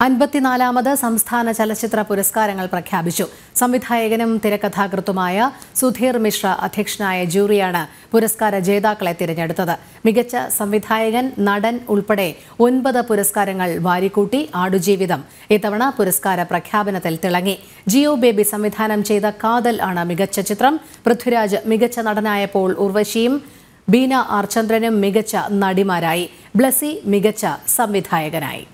54ാമത് സംസ്ഥാന ചലച്ചിത്ര പുരസ്കാരങ്ങൾ പ്രഖ്യാപിച്ചു. സംവിധായകനും തിരക്കഥാകൃത്തുമായ സുധീർ മിശ്ര അധ്യക്ഷനായ ജൂറിയാണ് പുരസ്കാര ജേതാക്കളെ തിരഞ്ഞെടുത്തത്. മികച്ച സംവിധായകൻ, നടൻ ഉൾപ്പെടെ 9 പുരസ്കാരങ്ങൾ വാരിക്കൂട്ടി ആടുജീവിതം ഇത്തവണ പുരസ്കാര പ്രഖ്യാപനത്തിൽ തിളങ്ങി. ജിയോ ബേബി സംവിധാനം ചെയ്ത കാതൽ ആണ് മികച്ച ചിത്രം. പൃഥ്വിരാജ് മികച്ച നടനായപ്പോൾ ഉർവശിയും ബീന ആർ ചന്ദ്രനും മികച്ച നടിമാരായി. ബ്ലസി മികച്ച സംവിധായകനായി.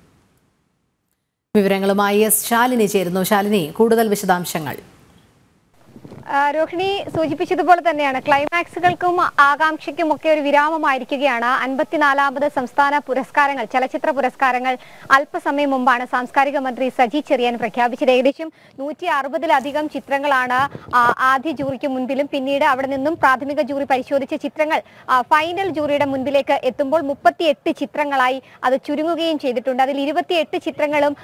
വിവരങ്ങളുമായി എസ് ശാലിനി ചേരുന്നു. ശാലിനി, കൂടുതൽ വിശദാംശങ്ങൾ. രോഹിണി സൂചിപ്പിച്ചതുപോലെ തന്നെയാണ് ക്ലൈമാക്സുകൾക്കും ആകാംക്ഷയ്ക്കും ഒക്കെ ഒരു വിരാമമായിരിക്കുകയാണ് 54ാമത് സംസ്ഥാന പുരസ്കാരങ്ങൾ, ചലച്ചിത്ര പുരസ്കാരങ്ങൾ അല്പസമയം മുമ്പാണ് സാംസ്കാരിക മന്ത്രി സജി ചെറിയാൻ പ്രഖ്യാപിച്ചത്. ഏകദേശം 160-ലധികം ചിത്രങ്ങളാണ് ആദ്യ ജൂറിക്ക് മുൻപിലും പിന്നീട് അവിടെ നിന്നും പ്രാഥമിക ജൂറി പരിശോധിച്ച ചിത്രങ്ങൾ ഫൈനൽ ജൂറിയുടെ മുൻപിലേക്ക് എത്തുമ്പോൾ 38 ചിത്രങ്ങളായി അത് ചുരുങ്ങുകയും ചെയ്തിട്ടുണ്ട്. അതിൽ 28 ചിത്രങ്ങളും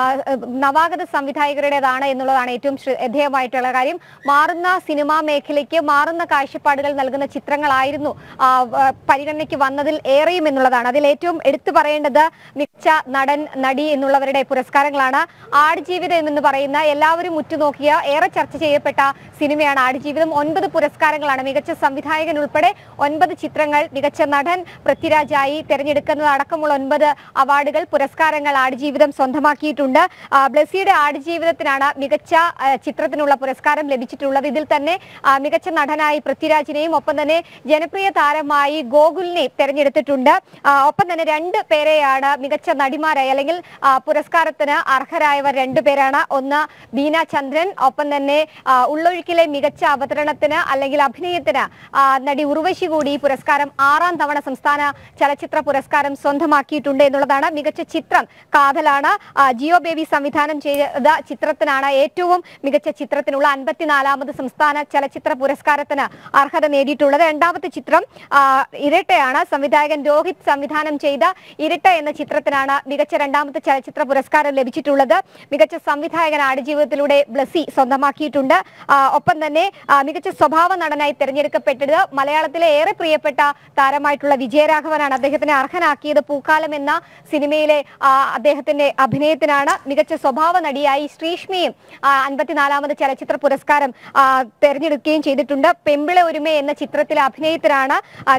നവാഗത സംവിധായകരുടേതാണ് എന്നുള്ളതാണ് ഏറ്റവും ശ്രദ്ധേയമായിട്ടുള്ള കാര്യം. മാറുന്ന സിനിമാ മേഖലയ്ക്ക് മാറുന്ന കാഴ്ചപ്പാടുകൾ നൽകുന്ന ചിത്രങ്ങളായിരുന്നു പരിഗണനയ്ക്ക് വന്നതിൽ ഏറെയും എന്നുള്ളതാണ്. അതിൽ ഏറ്റവും എടുത്തു പറയേണ്ടത് മികച്ച നടൻ, നടി എന്നുള്ളവരുടെ പുരസ്കാരങ്ങളാണ്. ആടുജീവിതം എന്ന് പറയുന്ന എല്ലാവരും ഉറ്റുനോക്കിയ ഏറെ ചർച്ച ചെയ്യപ്പെട്ട സിനിമയാണ് ആടുജീവിതം. 9 പുരസ്കാരങ്ങളാണ്. മികച്ച സംവിധായകൻ ഉൾപ്പെടെ 9 ചിത്രങ്ങൾ, മികച്ച നടൻ പൃഥ്വിരാജായി തെരഞ്ഞെടുക്കുന്നത് അടക്കമുള്ള 9 അവാർഡുകൾ, പുരസ്കാരങ്ങൾ ആടുജീവിതം സ്വന്തമാക്കിയിട്ടുണ്ട്. ബ്ലസിയുടെ ആടുജീവിതത്തിനാണ് മികച്ച ചിത്രത്തിനുള്ള പുരസ്കാരം ലഭിച്ചിട്ടുള്ളത്. ഇതിൽ തന്നെ മികച്ച നടനായി പൃഥ്വിരാജിനെയും ഒപ്പം തന്നെ ജനപ്രിയ താരമായി ഗോകുലിനെയും തെരഞ്ഞെടുത്തിട്ടുണ്ട്. ഒപ്പം തന്നെ 2 പേരെയാണ് മികച്ച നടിമാരായി അല്ലെങ്കിൽ പുരസ്കാരത്തിന് അർഹരായവർ 2 പേരാണ്. ഒന്ന് ബീന ചന്ദ്രൻ, ഒപ്പം തന്നെ ഉള്ളൊഴുക്കിലെ മികച്ച അവതരണത്തിന് അല്ലെങ്കിൽ അഭിനയത്തിന് നടി ഉർവശി കൂടി ഈ പുരസ്കാരം 6ാം തവണ സംസ്ഥാന ചലച്ചിത്ര പുരസ്കാരം സ്വന്തമാക്കിയിട്ടുണ്ട് എന്നുള്ളതാണ്. മികച്ച ചിത്രം കാതലാണ്. ജിയോ ബേബി സംവിധാനം ചെയ്ത ചിത്രത്തിനാണ് ഏറ്റവും മികച്ച ചിത്രത്തിനുള്ള 54ാമത് സംസ്ഥാന ചലച്ചിത്ര പുരസ്കാരത്തിന് അർഹത നേടിയിട്ടുള്ളത്. രണ്ടാമത്തെ ചിത്രം ഇരട്ടയാണ്. സംവിധായകൻ രോഹിത് സംവിധാനം ചെയ്ത ഇരട്ട എന്ന ചിത്രത്തിനാണ് മികച്ച 2ാമത്തെ ചലച്ചിത്ര പുരസ്കാരം ലഭിച്ചിട്ടുള്ളത്. മികച്ച സംവിധായകൻ ആടുജീവിതത്തിലൂടെ ബ്ലസി സ്വന്തമാക്കിയിട്ടുണ്ട്. ഒപ്പം തന്നെ മികച്ച സ്വഭാവ നടനായി തെരഞ്ഞെടുക്കപ്പെട്ടത് മലയാളത്തിലെ ഏറെ പ്രിയപ്പെട്ട താരമായിട്ടുള്ള വിജയരാഘവനാണ്. അദ്ദേഹത്തിനെ അർഹനാക്കിയത് പൂക്കാലം എന്ന സിനിമയിലെ അദ്ദേഹത്തിന്റെ അഭിനയത്തിനാണ്. മികച്ച സ്വഭാവ നടിയായി ശ്രീഷ്മയും 54ാമത് ചലച്ചിത്ര പുരസ്കാരം തെരഞ്ഞെടുക്കുകയും ചെയ്തിട്ടുണ്ട്. പെമ്പിള ഒരുമ എന്ന ചിത്രത്തിലെ അഭിനയത്തിനാണ്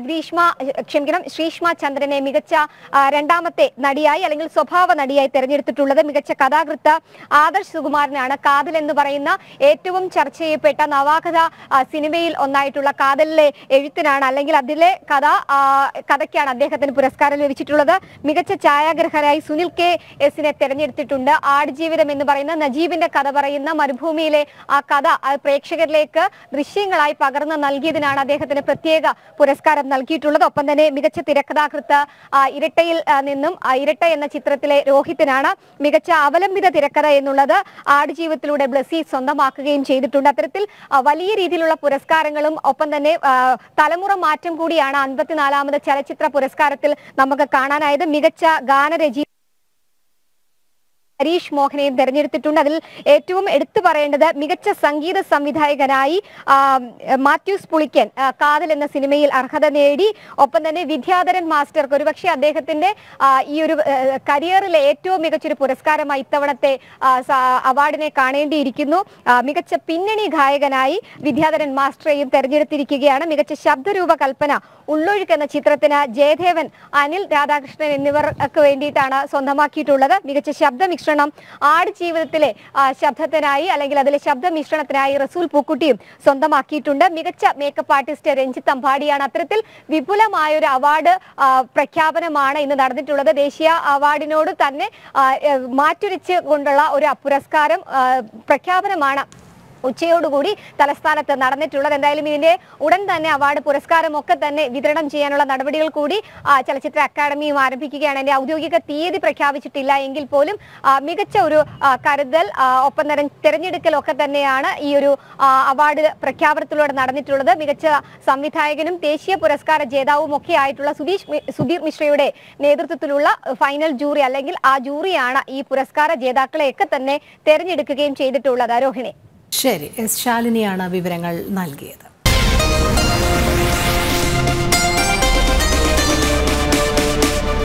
ശ്രീഷ്മ ചന്ദ്രനെ മികച്ച 2ാമത്തെ നടിയായി അല്ലെങ്കിൽ സ്വഭാവ നടിയായി തെരഞ്ഞെടുത്തിട്ടുള്ളത്. മികച്ച കഥാകൃത്ത് ആദർശ് സുകുമാരനാണ്. കാതൽ എന്ന് പറയുന്ന ഏറ്റവും ചർച്ച ചെയ്യപ്പെട്ട നവാഗത സിനിമയിൽ ഒന്നായിട്ടുള്ള കാതലിലെ എഴുത്തിനാണ് അല്ലെങ്കിൽ അതിലെ കഥയ്ക്കാണ് അദ്ദേഹത്തിന് പുരസ്കാരം ലഭിച്ചിട്ടുള്ളത്. മികച്ച ഛായാഗ്രഹരായി സുനിൽ KS തെരഞ്ഞെടുത്തിട്ടുണ്ട്. ആടുജീവിതം എന്ന് പറയുന്ന നജീബിന്റെ കഥ പറയുന്ന മരുഭൂമിയിലെ ആ കഥ പ്രേക്ഷകരിലേക്ക് ദൃശ്യങ്ങളായി പകർന്നു നൽകിയതിനാണ് അദ്ദേഹത്തിന് പ്രത്യേക പുരസ്കാരം നൽകിയിട്ടുള്ളത്. ഒപ്പം തന്നെ മികച്ച തിരക്കഥാകൃത്ത് ഇരട്ടയിൽ നിന്നും ഇരട്ട എന്ന ചിത്രത്തിലെ രോഹിത്തിനാണ്. മികച്ച അവലംബിത തിരക്കഥ എന്നുള്ളത് ആടുജീവിതത്തിലൂടെ ബ്ലസി സ്വന്തമാക്കുകയും ചെയ്തിട്ടുണ്ട്. അത്തരത്തിൽ വലിയ രീതിയിലുള്ള പുരസ്കാരങ്ങളും ഒപ്പം തന്നെ തലമുറ മാറ്റം കൂടിയാണ് 54ാമത് ചലച്ചിത്ര പുരസ്കാരത്തിൽ നമുക്ക് കാണാനായത്. മികച്ച ഗാനരചി ഹരീഷ് മോഹനെയും തെരഞ്ഞെടുത്തിട്ടുണ്ട്. അതിൽ ഏറ്റവും എടുത്തു പറയേണ്ടത് മികച്ച സംഗീത സംവിധായകനായി മാത്യൂസ് പുളിക്കൻ കാതൽ എന്ന സിനിമയിൽ അർഹത നേടി. ഒപ്പം തന്നെ വിദ്യാധരൻ മാസ്റ്റർക്ക് ഒരുപക്ഷെ അദ്ദേഹത്തിന്റെ ഈ ഒരു കരിയറിലെ ഏറ്റവും മികച്ചൊരു പുരസ്കാരമായി ഇത്തവണത്തെ അവാർഡിനെ കാണേണ്ടിയിരിക്കുന്നു. മികച്ച പിന്നണി ഗായകനായി വിദ്യാധരൻ മാസ്റ്ററെയും തെരഞ്ഞെടുത്തിരിക്കുകയാണ്. മികച്ച ശബ്ദരൂപകൽപ്പന ഉള്ളൊഴുക്ക് എന്ന ചിത്രത്തിന് ജയദേവൻ, അനിൽ രാധാകൃഷ്ണൻ എന്നിവർക്ക് വേണ്ടിയിട്ടാണ് സ്വന്തമാക്കിയിട്ടുള്ളത്. മികച്ച ശബ്ദമിശ്രണം ആടുജീവിതത്തിലെ ശബ്ദത്തിനായി അല്ലെങ്കിൽ അതിലെ ശബ്ദമിശ്രണത്തിനായി റസൂൽ പൂക്കുട്ടിയും സ്വന്തമാക്കിയിട്ടുണ്ട്. മികച്ച മേക്കപ്പ് ആർട്ടിസ്റ്റ് രഞ്ജിത്ത് അമ്പാടിയാണ്. അത്തരത്തിൽ വിപുലമായ ഒരു അവാർഡ് പ്രഖ്യാപനമാണ് ഇന്ന് നടന്നിട്ടുള്ളത്. ദേശീയ അവാർഡിനോട് തന്നെ മാറ്റുരച്ച് കൊണ്ടുള്ള ഒരു പുരസ്കാരം പ്രഖ്യാപനമാണ് ഉച്ചയോടുകൂടി തലസ്ഥാനത്ത് നടന്നിട്ടുള്ളത്. എന്തായാലും ഇതിന്റെ ഉടൻ തന്നെ അവാർഡ് പുരസ്കാരം ഒക്കെ തന്നെ വിതരണം ചെയ്യാനുള്ള നടപടികൾ കൂടി ചലച്ചിത്ര അക്കാദമിയും ആരംഭിക്കുകയാണ്. അതിന്റെ ഔദ്യോഗിക തീയതി പ്രഖ്യാപിച്ചിട്ടില്ല എങ്കിൽ പോലും മികച്ച ഒരു കരുതൽ ഒപ്പം തന്നെ തെരഞ്ഞെടുക്കലൊക്കെ തന്നെയാണ് ഈ ഒരു അവാർഡ് പ്രഖ്യാപനത്തിലൂടെ നടന്നിട്ടുള്ളത്. മികച്ച സംവിധായകനും ദേശീയ പുരസ്കാര ജേതാവും ഒക്കെ ആയിട്ടുള്ള സുധീർ മിശ്രയുടെ നേതൃത്വത്തിലുള്ള ഫൈനൽ ജൂറി അല്ലെങ്കിൽ ആ ജൂറിയാണ് ഈ പുരസ്കാര ജേതാക്കളെയൊക്കെ തന്നെ തെരഞ്ഞെടുക്കുകയും ചെയ്തിട്ടുള്ളത്. രോഹിണി. ശരി, എസ് ശാലിനിയാണ് വിവരങ്ങൾ നൽകിയത്.